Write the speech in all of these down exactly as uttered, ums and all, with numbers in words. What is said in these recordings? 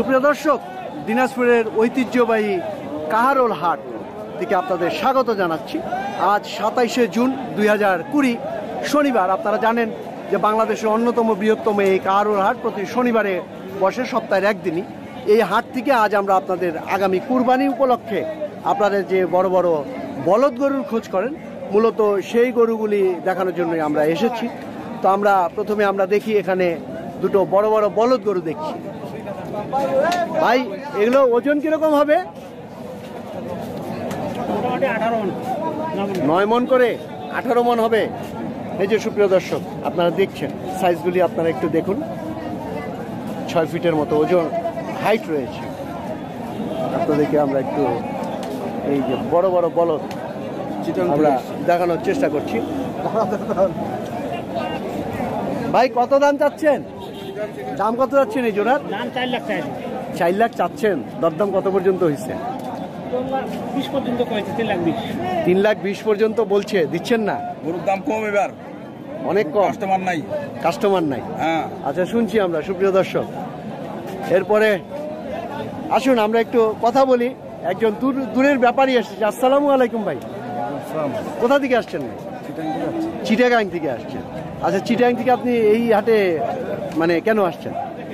সুপ্রিয় দর্শক, দিনাজপুরের ঐতিহ্যবাহী কাহারোল হাট থেকে আপনাদের স্বাগত জানাচ্ছি। আজ সাতাইশে জুন দুই হাজার কুড়ি শনিবার। আপনারা জানেন যে বাংলাদেশের অন্যতম বৃহত্তম এই কাহারোল হাট প্রতি শনিবারে বসে, সপ্তাহের একদিনই। এই হাট থেকে আজ আমরা আপনাদের আগামী কুরবানি উপলক্ষে আপনাদের যে বড় বড় বলদ গরুর খোঁজ করেন, মূলত সেই গরুগুলি দেখানোর জন্যই আমরা এসেছি। তো আমরা প্রথমে আমরা দেখি এখানে দুটো বড় বড় বলদ গরু দেখছি। ভাই, এগুলো ওজন কিরকম হবে? নয় মন করে আঠারো মন হবে। এই যে সুপ্রিয় দর্শক, আপনারা দেখছেন সাইজগুলি, আপনারা একটু দেখুন। ছয় ফিটের মতো ওজন হাইট রয়েছে। আপনাদেরকে আমরা একটু এই যে বড় বড় বলদ আমরা দেখানোর চেষ্টা করছি। ভাই, কত দাম চাচ্ছেন? দাম কত যাচ্ছেন এই জোড়ার? চার লাখ চার লাখ চাচ্ছেন। দরদাম কত পর্যন্ত হয়েছে? তিন লাখ বিশ পর্যন্ত বলছে, দিচ্ছেন না? গরুর দাম কম, এবার অনেক কম। কাস্টমার নাই, কাস্টমার নাই। হ্যাঁ, আচ্ছা, শুনছি আমরা সুপ্রিয় দর্শক। এরপরে আসুন আমরা একটু কথা বলি। একজন দূর দূরের ব্যাপারী এসেছে। আসসালামু আলাইকুম ভাই, কোথা থেকে আসছেন? চিটাগাং থেকে আসছেন। আচ্ছা, চিটাগাং থেকে আপনি এই হাটে মানে কেন আসছেন?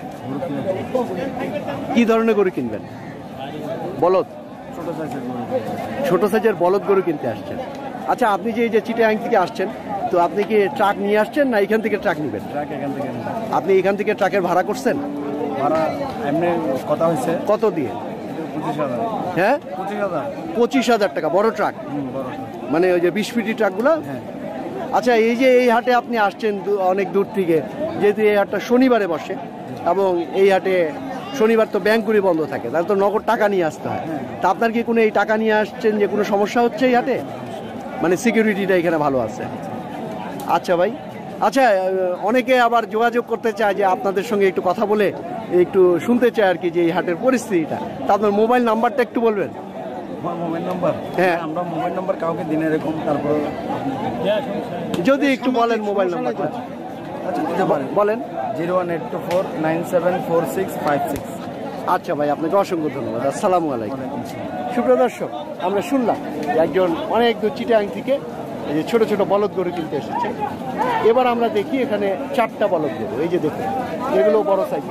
কি ধরনের গরু কিনবেন? বলদ, ছোট সাইজের বলদ গরু কিনতে আসছেন। আচ্ছা, আপনি যে এই যে চিটাগাং থেকে আসছেন, তো আপনি কি ট্রাক নিয়ে আসছেন না এখান থেকে ট্রাক নেবেন? আপনি এখান থেকে ট্রাকের ভাড়া করছেন? ভাড়া এমনি কথা হয়েছে। কত দিয়ে? পঁচিশ হাজার। হ্যাঁ, পঁচিশ হাজার পঁচিশ হাজার টাকা। বড় ট্রাক, মানে ওই যে বিশ ফিটি ট্রাকগুলো। হ্যাঁ। আচ্ছা, এই যে এই হাটে আপনি আসছেন অনেক দূর থেকে, যেহেতু এই হাটটা শনিবারে বসে এবং এই হাটে শনিবার তো ব্যাংকগুলি বন্ধ থাকে, তাহলে তো নগদ টাকা নিয়ে আসতে হয়। তা আপনার কি কোনো এই টাকা নিয়ে আসছেন যে কোনো সমস্যা হচ্ছে এই হাটে? মানে সিকিউরিটিটা এখানে ভালো আছে? আচ্ছা ভাই, আচ্ছা, অনেকে আবার যোগাযোগ করতে চায় যে আপনাদের সঙ্গে একটু কথা বলে একটু শুনতে চায় আর কি যে এই হাটের পরিস্থিতিটা। তা আপনার মোবাইল নাম্বারটা একটু বলবেন? Mobile number? হ্যাঁ, আমরা মোবাইল নাম্বার কাউকে দিনে এরকম, তারপর যদি একটু বলেন মোবাইল নাম্বারটা। বলেন। Zero one eight two four nine seven four six five six. আচ্ছা ভাই, আপনাকে অসংখ্য ধন্যবাদ। আসসালামু আলাইকুম। সুপ্রিয় দর্শক, আমরা শুনলাম একজন অনেক দূর চিটাগাং থেকে এই যে ছোট ছোট বলদ গরু কিনতে এসেছে। এবার আমরা দেখি এখানে চারটা বলদ গরু। এই যে দেখুন, এগুলো বড় সাইজ।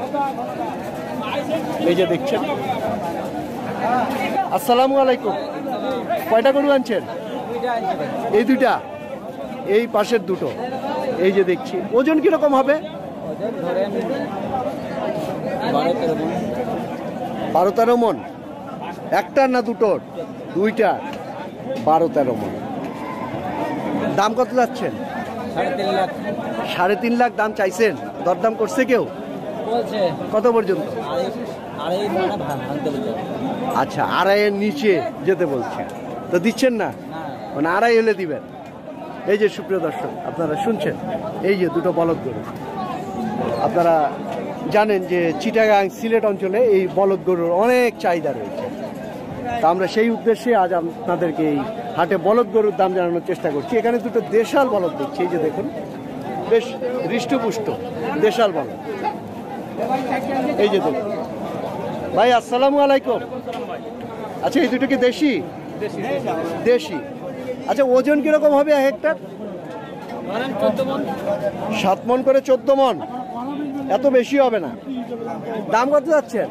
এই যে দেখছেন। আসসালামু আলাইকুম। কয়টা গরু আনছেন? এই দুইটা, এই পাশের দুটো। এই যে দেখছি, ওজন কিরকম হবে? বারো তেরো মন। একটার না দুটোর? দুইটা। বারো তেরো মন। দাম কত যাচ্ছেন? সাড়ে তিন লাখ দাম চাইছেন। দরদাম করছে কেউ? কত পর্যন্ত? আচ্ছা, আড়াইয়ের নিচে যেতে বলছে, তো দিচ্ছেন না? মানে আড়াই হলে দিবেন। এই যে সুপ্রিয় দর্শক, আপনারা শুনছেন এই যে দুটো বলদ গরু। আপনারা জানেন যে চিটাগাং সিলেট অঞ্চলে এই বলদ গরুর অনেক চাহিদা রয়েছে। তা আমরা সেই উদ্দেশ্যে আজ আপনাদেরকে এই হাটে বলদ গরুর দাম জানানোর চেষ্টা করছি। এখানে দুটো দেশাল বলদ দেখছি। এই যে দেখুন, বেশ হৃষ্টপুষ্ট দেশাল বলদ। এই যে দেখুন ভাই, আসসালামু আলাইকুম। আচ্ছা, এই দুটো কি দেশি? দেশি। আচ্ছা, ওজন কিরকম হবে এক একটা? সাত মন করে চোদ্দ মন। এত বেশি হবে না। দাম কত যাচ্ছেন?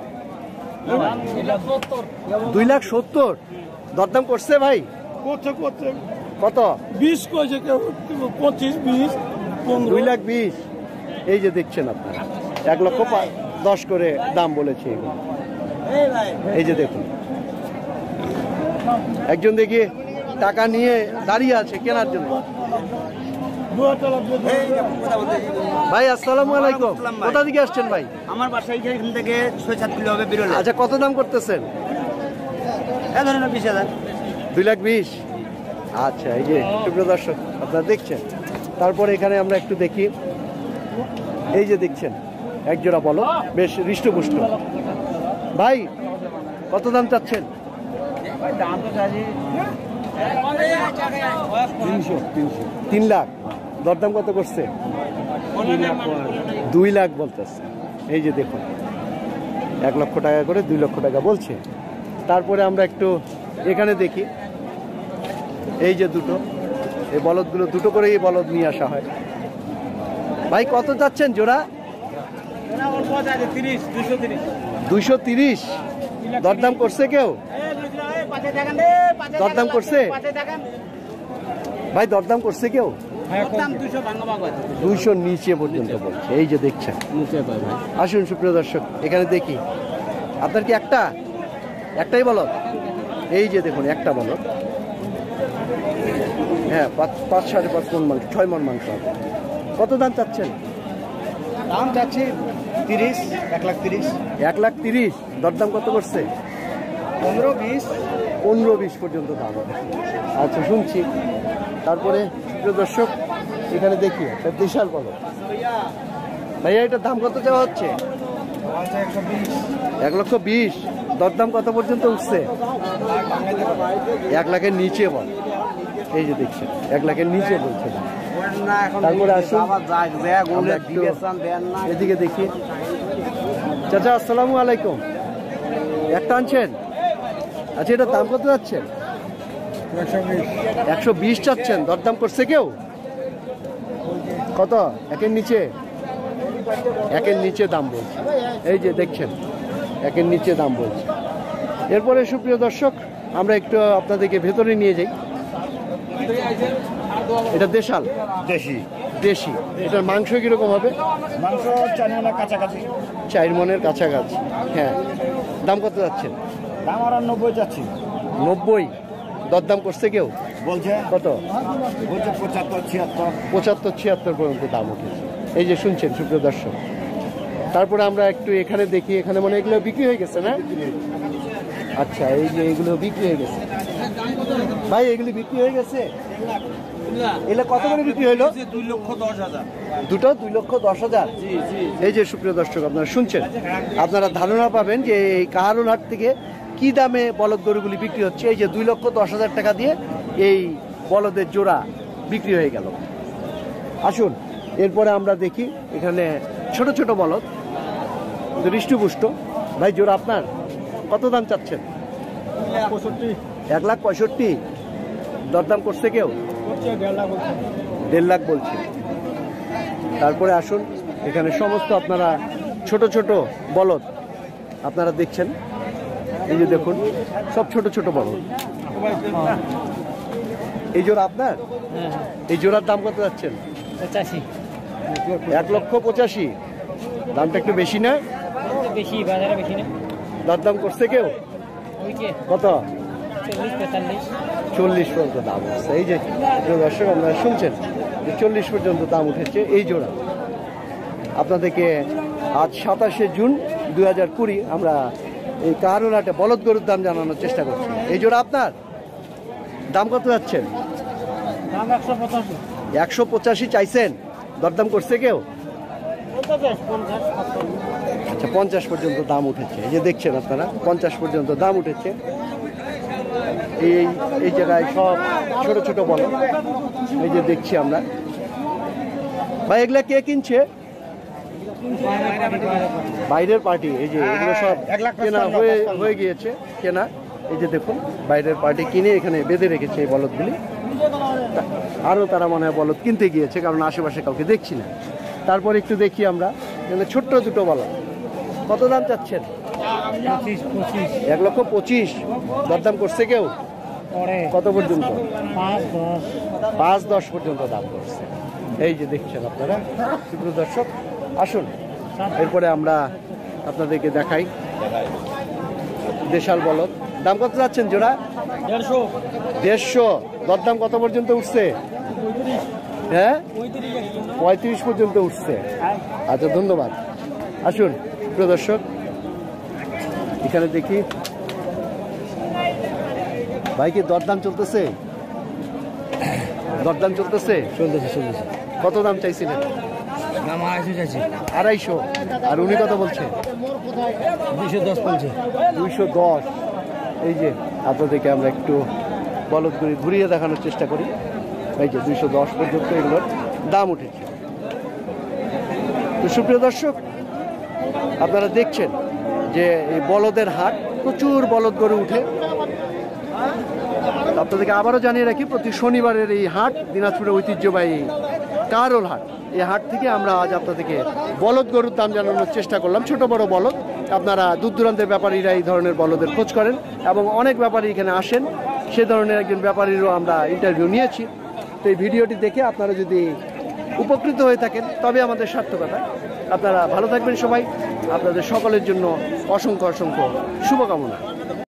দুই লাখ সত্তর। দরদাম করছে ভাই? কত? বিশ কয়েছে, পঁচিশ বিশ দুই লাখ বিশ। এই যে দেখছেন আপনারা, এক লক্ষ দশ করে দাম বলেছে। এই যে দেখুন, একজন দেখি টাকা নিয়ে দাঁড়িয়ে আছে কেনার জন্য। ভাই, আসসালামু আলাইকুম। কোথা থেকে আসছেন ভাই? আমার বাসা এখান থেকে ছয় সাত কিলো হবে। বেরোলে। আচ্ছা, কত দাম করতেছেন? বিশ হাজার। দুই লাখ বিশ। আচ্ছা, এই যে সুপ্রিয় দর্শক, আপনারা দেখছেন। তারপরে এখানে আমরা একটু দেখি। এই যে দেখছেন একজোড়া বলো, বেশ হৃষ্টপুষ্ট। ভাই, কত দাম চাচ্ছেন? তিন লাখ। দরদাম কত করছে? দুই লাখ বলতেছে। এই যে দেখুন, এক লক্ষ টাকা করে দুই লক্ষ টাকা বলছে। তারপরে আমরা একটু এখানে দেখি, এই যে দুটো, এই বলদগুলো দুটো করে এই বলদ নিয়ে আসা হয়। ভাই কত যাচ্ছেন জোড়া? দুইশো তিরিশ। দরদাম করছে কেউ? দরদাম করছে ভাই? দরদাম করছে কেউ? দুইশো নিচে পর্যন্ত বলছে। এই যে দেখছেন, আসুন সুপ্রিয় দর্শক এখানে দেখি। আপনার কি একটা একটাই বলদ? এই যে দেখুন একটা বলদ, হ্যাঁ পাঁচ পাঁচ সাড়ে পাঁচ মন মাংস, ছয় মন মাংস হবে। কত দাম চাচ্ছেন? দাম যাচ্ছে তিরিশ, এক লাখ তিরিশ। এক লাখ তিরিশ। দরদাম কত করছে? পনেরো বিশ। পনেরো বিশ পর্যন্ত দাম হবে। আচ্ছা শুনছি। তারপরে প্রিয় দর্শক এখানে দেখি একটা দেশাল বলদ। ভাইয়া এটার দাম কত চাওয়া হচ্ছে? একশো বিশ। এক লক্ষ বিশ। দরদাম কত পর্যন্ত উঠছে? এক লাখের নিচে বল। এই যে দেখছেন এক লাখের নিচে বলছে। তারপরে আসুন আমরা একটু এদিকে দেখি। চাচা আসসালামু আলাইকুম, একটা আনছেন? আচ্ছা এটার দাম কত যাচ্ছেন? একশো বিশ চাচ্ছেন। দরদাম করছে কেউ? কত? একের নিচে? একের নিচে দাম বলছে। এই যে দেখছেন একের নিচে দাম বলছে। এরপরে সুপ্রিয় দর্শক আমরা একটু আপনাদেরকে ভেতরে নিয়ে যাই। এটা দেশাল, দেশি। দেশি। এটার মাংস কিরকম হবে? মাংস চার মনের কাছাকাছি। চার মনের কাছাকাছি, হ্যাঁ। দাম কত যাচ্ছেন? দাম আর নব্বই যাচ্ছি। নব্বই। দরদাম করছে কেউ? বলছে কত? বলছে পঁচাত্তর, ছিয়াত্তর। পঁচাত্তর ছিয়াত্তর পর্যন্ত দাম উঠেছে। এই যে শুনছেন সুপ্রিয় দর্শক। তারপরে আমরা একটু এখানে দেখি, এখানে মানে এগুলো বিক্রি হয়ে গেছে না? আচ্ছা এই যে এগুলো বিক্রি হয়ে গেছে। ভাই এগুলি বিক্রি হয়ে গেছে? এগুলো কত করে বিক্রি হইলো? দুই লক্ষ দশ হাজার। দুটো দুই লক্ষ দশ হাজার। এই যে সুপ্রিয় দর্শক আপনারা শুনছেন, আপনারা ধারণা পাবেন যে এই কাহারুল হাট থেকে কি দামে বলদ গরুগুলি বিক্রি হচ্ছে। এই যে দুই লক্ষ দশ হাজার টাকা দিয়ে এই বলদের জোড়া বিক্রি হয়ে গেল। আসুন এরপরে আমরা দেখি এখানে ছোট ছোট বলদ, হৃষ্টপুষ্ট। ভাই জোড়া আপনার কত দাম চাচ্ছেন? পঁয়ষট্টি। এক লাখ পঁয়ষট্টি। দরদাম করছে কেউ? দেড় লাখ বলছে। তারপরে আসুন এখানে সমস্ত আপনারা ছোট ছোট বলদ আপনারা দেখছেন। এই যে দেখুন সব ছোট ছোট বলদ। এই জোড়া আপনার? এই জোড়ার দাম কত যাচ্ছেন? পঁচাশি। এক লক্ষ পঁচাশি। দামটা একটু বেশি না? বেশি, বাজারে বেশি না। দরদাম করছে কেউ? ওই যে কত? চল্লিশ পঁয়তাল্লিশ। চল্লিশ পর্যন্ত দাম উঠছে। এই যে প্রিয় দর্শক আপনারা শুনছেন যে চল্লিশ পর্যন্ত দাম উঠেছে এই জোড়া। আপনাদেরকে আজ সাতাশে জুন দুই হাজার কুড়ি আমরা এই কাহারুল হাটে বলদ গরুর দাম জানানোর চেষ্টা করছি। এই জোড়া আপনার দাম কত যাচ্ছেন? দাম একশো পঁচাশি। একশো পঁচাশি চাইছেন। দরদাম করছে কেউ? আচ্ছা পঞ্চাশ পর্যন্ত দাম উঠেছে। এই যে দেখছেন আপনারা পঞ্চাশ পর্যন্ত দাম উঠেছে। এই এই জায়গায় সব ছোট ছোট বলদ এই যে দেখছি আমরা। ভাই এগুলা কে কিনছে? বাইরের পার্টি। এই যে এগুলো সব কেনা হয়ে হয়ে গিয়েছে কেনা। এই যে দেখুন বাইরের পার্টি কিনে এখানে বেঁধে রেখেছে এই বলদগুলি। আরও তারা মনে হয় বলদ কিনতে গিয়েছে, কারণ আশেপাশে কাউকে দেখছি না। তারপর একটু দেখি আমরা এখানে ছোট্ট দুটো বলদ। কত দাম চাচ্ছেন? পঁচিশ পঁচিশ। এক লক্ষ পঁচিশ। দরদাম করছে কেউ? কত পর্যন্ত? পাঁচ দশ। পাঁচ দশ পর্যন্ত দাম করছে। এই যে দেখছেন আপনারা সুপ্রিয় দর্শক। আসুন এরপরে আমরা আপনাদেরকে দেখাই দেশাল বলদ। দাম কত যাচ্ছেন জোড়া? দেড়শো। দেড়শো। দরদাম কত পর্যন্ত উঠছে? হ্যাঁ পঁয়ত্রিশ পর্যন্ত উঠছে। আচ্ছা ধন্যবাদ। আসুন প্রিয় দর্শক এখানে দেখি। ভাই কি দরদাম চলতেছে? দরদাম চলতেছে? চলতেছে চলতেছে। কত দাম চাইছিলেন? দাম আড়াইশো চাইছি। আড়াইশো। আর উনি কত বলছে? দুইশো দশ বলছে। দুইশো দশ। এই যে আপনাদেরকে আমরা একটু বলদ করে ঘুরিয়ে দেখানোর চেষ্টা করি। এই যে দুইশো দশ পর্যন্ত এগুলোর দাম উঠেছে। তো সুপ্রিয় দর্শক আপনারা দেখছেন যে এই বলদের হাট, প্রচুর বলদ গরু উঠে। আপনাদেরকে আবারও জানিয়ে রাখি, প্রতি শনিবারের এই হাট দিনাজপুরের ঐতিহ্যবাহী কারোল হাট। এই হাট থেকে আমরা আজ আপনাদেরকে বলদ গরুর দাম জানানোর চেষ্টা করলাম। ছোট বড় বলদ, আপনারা দূর দূরান্তের ব্যাপারীরা এই ধরনের বলদের খোঁজ করেন এবং অনেক ব্যাপারী এখানে আসেন। সে ধরনের একজন ব্যাপারীরও আমরা ইন্টারভিউ নিয়েছি। তো এই ভিডিওটি দেখে আপনারা যদি উপকৃত হয়ে থাকেন তবে আমাদের সার্থকতা। আপনারা ভালো থাকবেন সবাই। আপনাদের সকলের জন্য অসংখ্য অসংখ্য শুভকামনা।